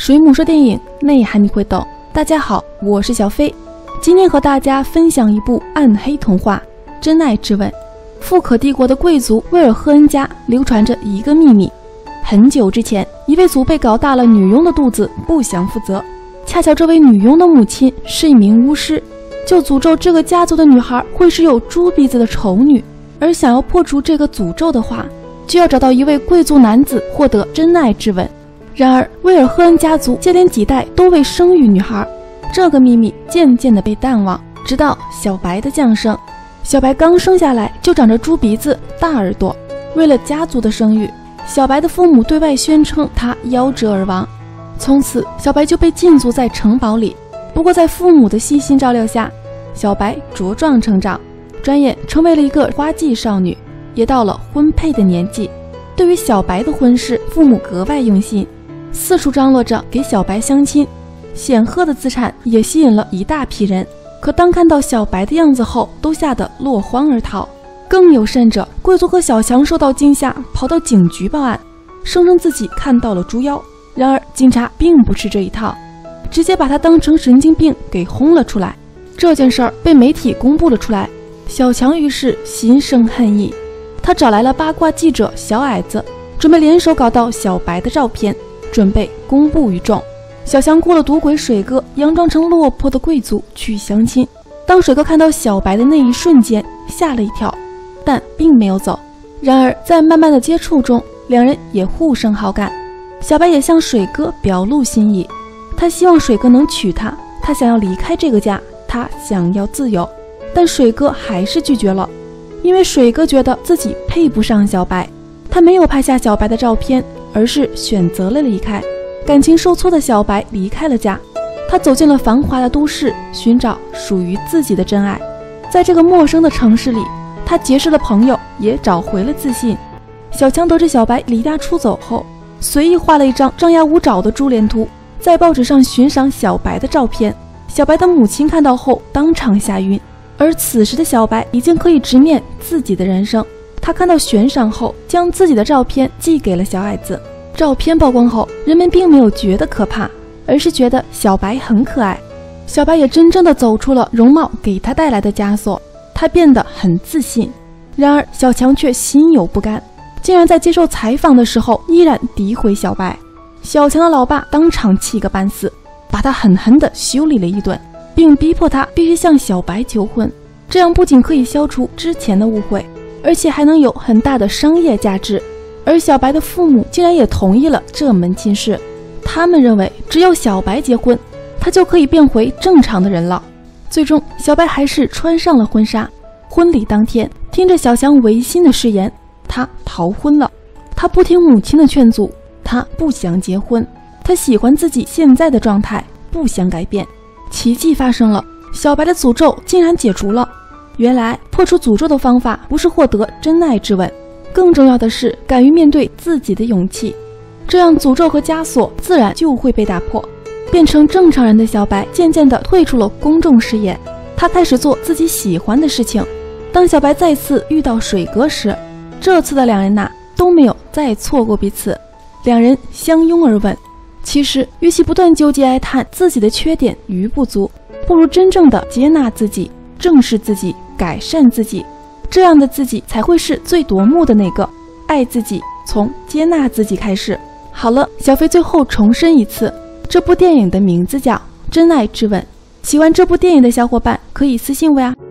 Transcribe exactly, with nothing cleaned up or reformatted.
水母说电影，内涵你会懂。大家好，我是小飞，今天和大家分享一部暗黑童话《真爱之吻》。富可帝国的贵族威尔赫恩家流传着一个秘密：很久之前，一位祖辈搞大了女佣的肚子，不想负责。恰巧这位女佣的母亲是一名巫师，就诅咒这个家族的女孩会是有猪鼻子的丑女。而想要破除这个诅咒的话，就要找到一位贵族男子，获得真爱之吻。然而威尔赫恩家族接连几代都未生育女孩，这个秘密渐渐地被淡忘。直到小白的降生，小白刚生下来就长着猪鼻子、大耳朵。为了家族的生育，小白的父母对外宣称他夭折而亡。从此小白就被禁足在城堡里。不过在父母的悉心照料下，小白茁壮成长，转眼成为了一个花季少女，也到了婚配的年纪。对于小白的婚事，父母格外用心，四处张罗着给小白相亲，显赫的资产也吸引了一大批人。可当看到小白的样子后，都吓得落荒而逃。更有甚者，贵族和小强受到惊吓，跑到警局报案，声称自己看到了猪妖。然而警察并不吃这一套，直接把他当成神经病给轰了出来。这件事儿被媒体公布了出来，小强于是心生恨意，他找来了八卦记者小矮子，准备联手搞到小白的照片，准备公布于众。小强雇了赌鬼水哥，佯装成落魄的贵族去相亲。当水哥看到小白的那一瞬间，吓了一跳，但并没有走。然而在慢慢的接触中，两人也互生好感。小白也向水哥表露心意，他希望水哥能娶她，他想要离开这个家，他想要自由。但水哥还是拒绝了，因为水哥觉得自己配不上小白。他没有拍下小白的照片，而是选择了离开。感情受挫的小白离开了家，他走进了繁华的都市，寻找属于自己的真爱。在这个陌生的城市里，他结识了朋友，也找回了自信。小强得知小白离家出走后，随意画了一张张牙舞爪的珠帘图，在报纸上悬赏小白的照片。小白的母亲看到后当场吓晕，而此时的小白已经可以直面自己的人生。他看到悬赏后，将自己的照片寄给了小矮子。照片曝光后，人们并没有觉得可怕，而是觉得小白很可爱。小白也真正的走出了容貌给他带来的枷锁，他变得很自信。然而小强却心有不甘，竟然在接受采访的时候依然诋毁小白。小强的老爸当场气个半死，把他狠狠地修理了一顿，并逼迫他必须向小白求婚。这样不仅可以消除之前的误会，而且还能有很大的商业价值。而小白的父母竟然也同意了这门亲事，他们认为只有小白结婚，他就可以变回正常的人了。最终小白还是穿上了婚纱。婚礼当天，听着小强违心的誓言，他逃婚了。他不听母亲的劝阻，他不想结婚，他喜欢自己现在的状态，不想改变。奇迹发生了，小白的诅咒竟然解除了。原来破除诅咒的方法不是获得真爱之吻，更重要的是敢于面对自己的勇气。这样诅咒和枷锁自然就会被打破。变成正常人的小白渐渐地退出了公众视野，他开始做自己喜欢的事情。当小白再次遇到水哥时，这次的两人呐都没有再错过彼此，两人相拥而吻。其实与其不断纠结哀叹自己的缺点与不足，不如真正的接纳自己，正视自己，改善自己，这样的自己才会是最夺目的那个。爱自己，从接纳自己开始。好了，小飞最后重申一次，这部电影的名字叫《真爱之吻》。喜欢这部电影的小伙伴可以私信我呀。